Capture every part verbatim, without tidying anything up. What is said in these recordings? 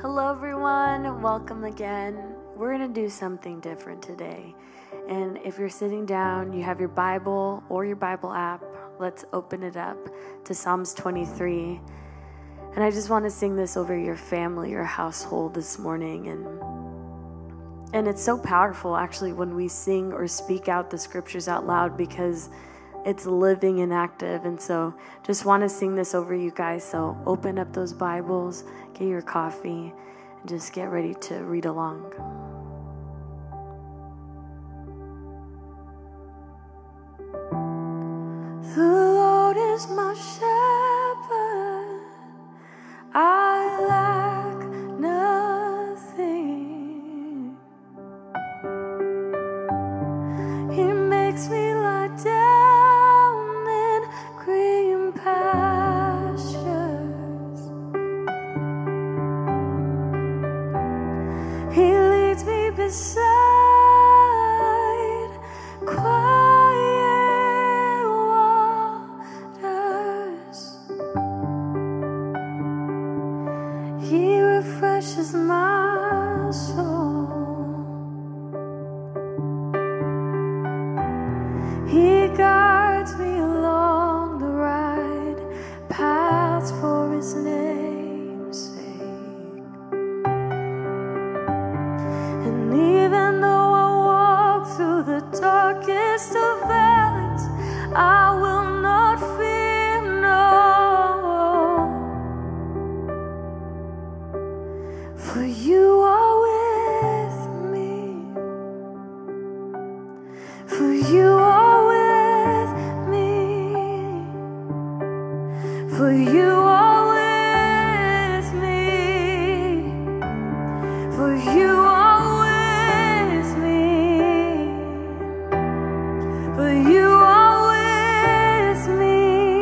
Hello everyone, welcome again. We're going to do something different today. And if you're sitting down, you have your Bible or your Bible app, let's open it up to Psalms twenty-three. And I just want to sing this over your family or household this morning. And and it's so powerful actually when we sing or speak out the scriptures out loud because it's living and active. And so just want to sing this over you guys. So open up those Bibles, get your coffee, and just get ready to read along. The Lord is my shepherd, I lack nothing. He makes me lie down in green pastures. He leads me beside quiet waters. He refreshes my soul. He guides me along the right paths for his name's sake. And even though I walk through the darkest of valleys, I will not fear, no. For you are with me. For you are with me. For you are with me. For you are with me. For you are with me.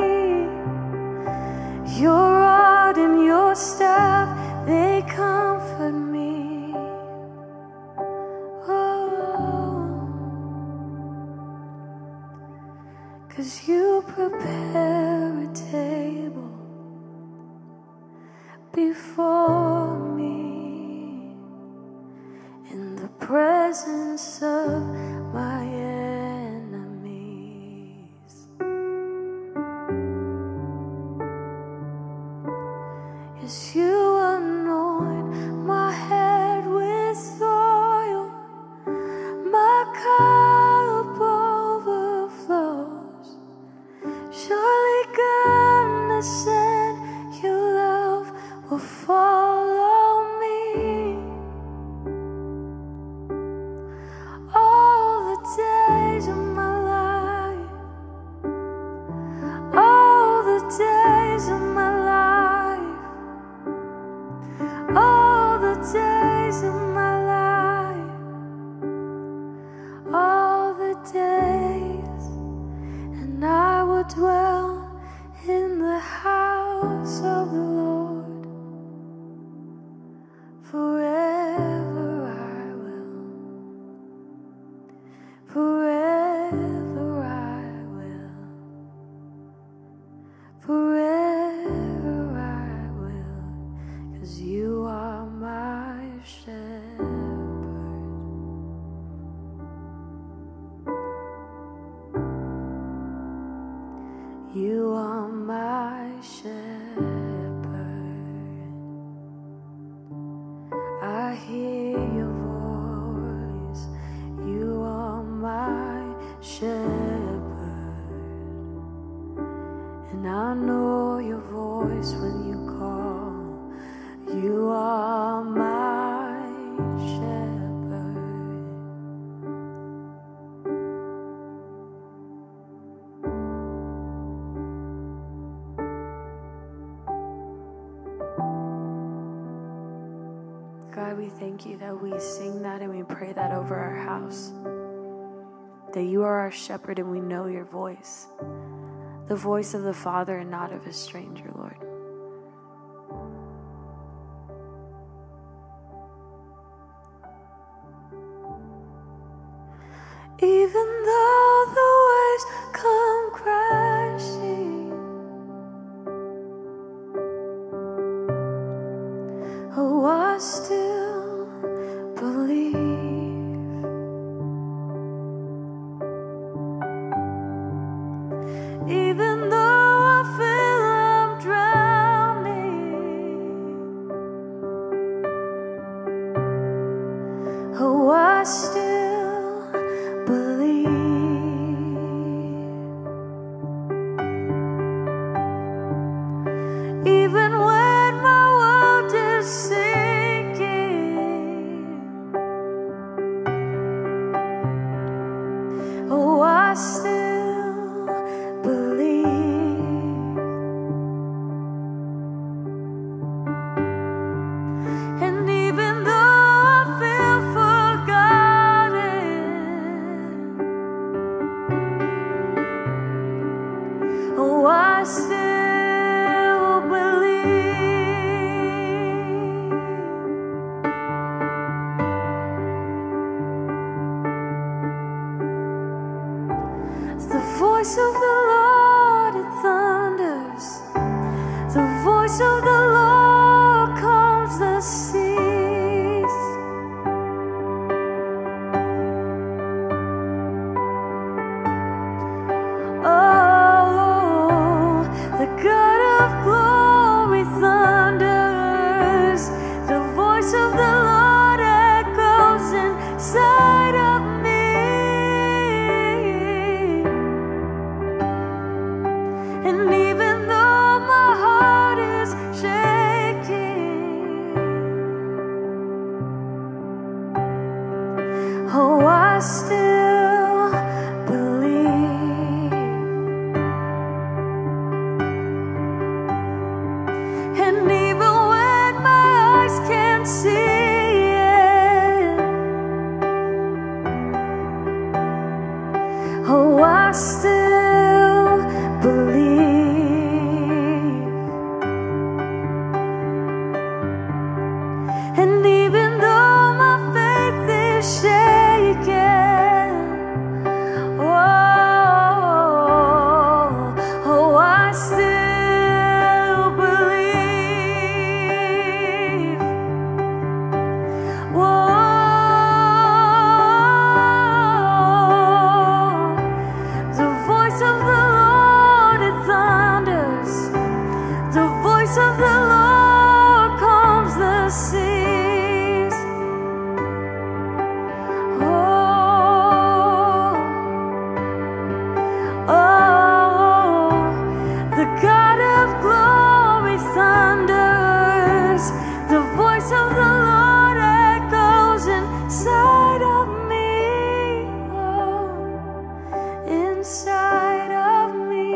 Your rod and your staff, they comfort me. Oh, 'cause you prepare a table before me in the presence of my enemies. Yes, you anoint my head with oil, my cup overflows. Surely goodness and your love will follow me all the days of my life, all the days of my life, all the days of my life, all the days, and I will dwell in the house of the Lord forever. I will, forever I will, forever I will, 'cause you are my shepherd. You are my shepherd. I hear your voice. You are my shepherd. And I know your voice when you call. You are my shepherd. God, we thank you that we sing that and we pray that over our house. That you are our shepherd and we know your voice. The voice of the Father and not of a stranger, Lord. Even though the waves come crashing, Oh, I still believe. Even though I feel I'm drowning, oh, I still believe. Even when my world is sinking, oh, I still believe. And even though I feel forgotten, oh, I still believe. The voice of the Lord, it thunders. The voice of the Lord calms the seas. Oh, the God of glory thunders. The voice of the Lord echoes inside of me. And even though my heart is shaking, oh, I still believe. And even when my eyes can't see it, oh, I still believe. And even though my faith is shaken, oh, oh, I still believe. Whoa, the voice of the Lord, it thunders. The voice of the Lord calms the seas. Oh, oh, the God of glory thunders. The voice of the Lord echoes inside of me. Oh, inside of me.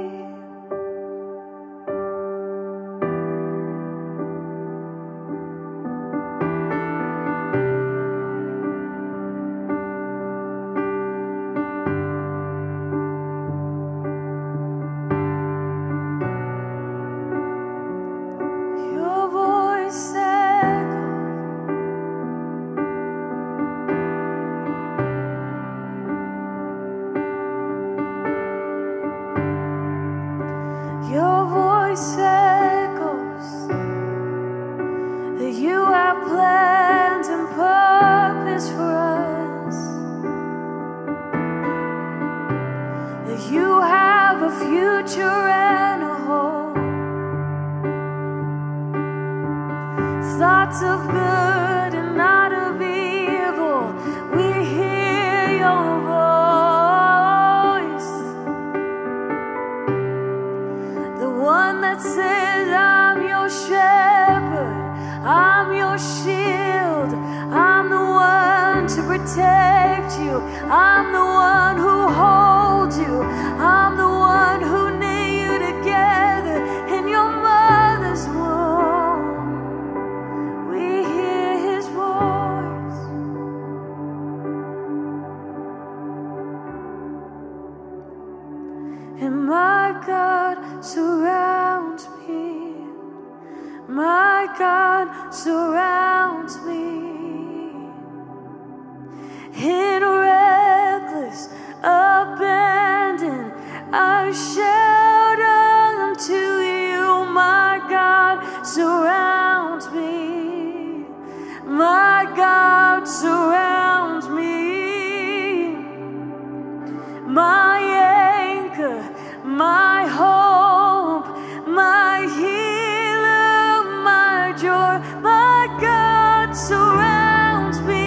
Your voice echoes. Your voice echoes that you have plans and purpose for us. That you have a future and a hope. Thoughts of good and not of evil. We hear your voice. The one that says, I'm your shepherd, I'm your shield, I'm the one to protect you, I'm the one who holds you, I'm the one who knit you together in your mother's womb. We hear his voice. And my God surrounds me. My God surrounds me. In reckless abandon, I shout unto you. My God surrounds me. surrounds me.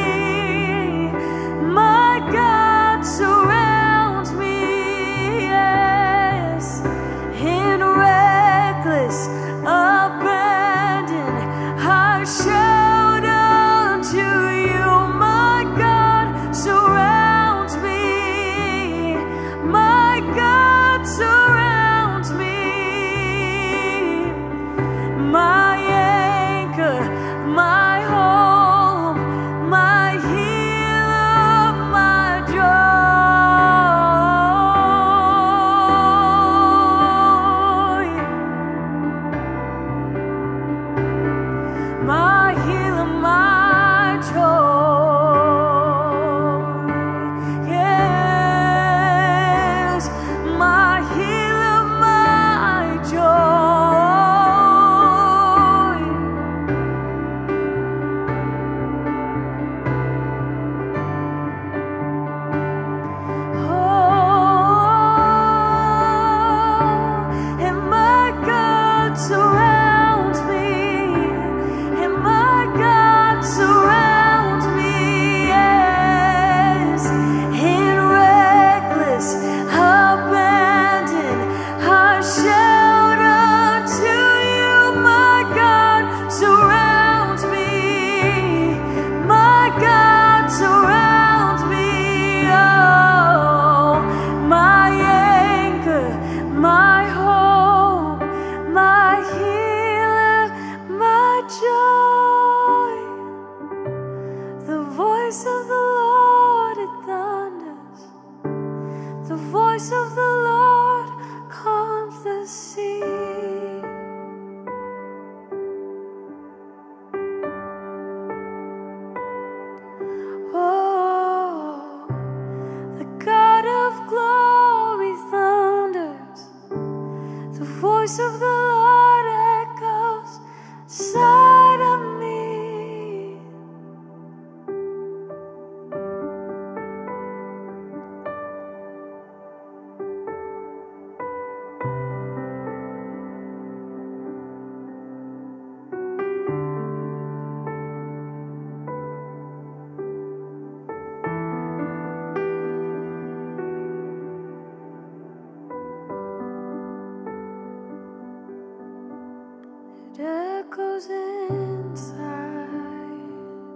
My God surrounds me, yes. In reckless abandon, I shout unto you. My God surrounds me. My God surrounds me. My anchor, my home, my healer, my joy. My healer, my joy. Yes, my healer, my joy. Oh, and my God surrounds me. And my God surrounds me, yes. In reckless abandon, I shout unto you. My God surrounds me. My God surrounds me. Oh, my anchor, my home, my healer, my joy. The voice of the Lord, it thunders. The voice of the Lord calms the sea. Oh, the God of glory thunders. The voice of the Lord echoes inside of me. It echoes inside.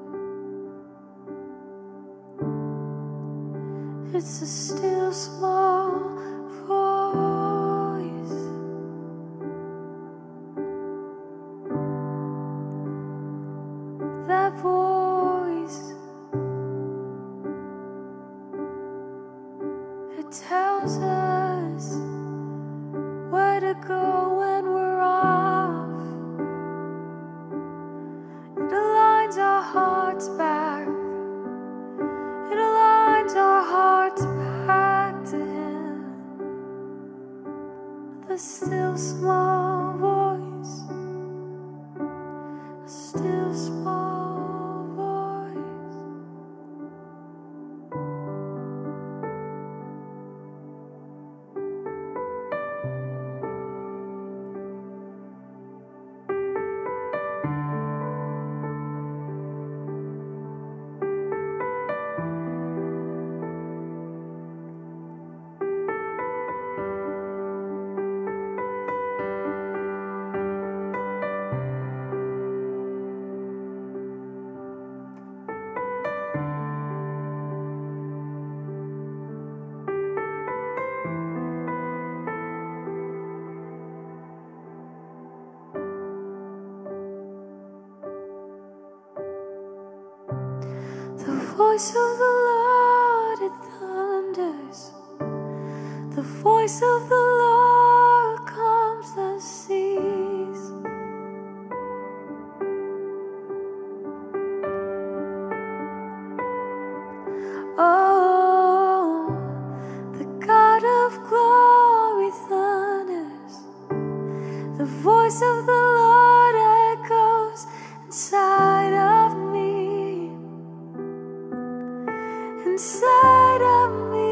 It's a still small voice. That voice, it tells us where to go when we're off. It aligns our hearts back. It aligns our hearts back to Him. The still small voice, a still small voice. The voice of the Lord, it thunders. The voice of the Lord calms the seas. Oh, the God of glory thunders. The voice of the Lord echoes inside of me. Inside of me.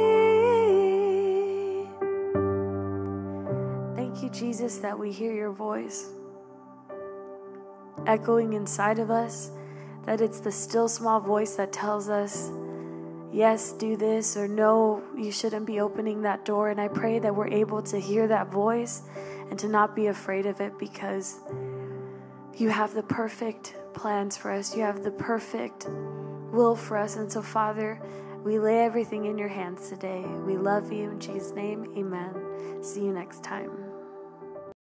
Thank you, Jesus, that we hear your voice echoing inside of us, that it's the still small voice that tells us, yes, do this, or no, you shouldn't be opening that door. And I pray that we're able to hear that voice and to not be afraid of it, because you have the perfect plans for us. You have the perfect will for us. And so, Father, we lay everything in your hands today. We love you. In Jesus' name, amen. See you next time.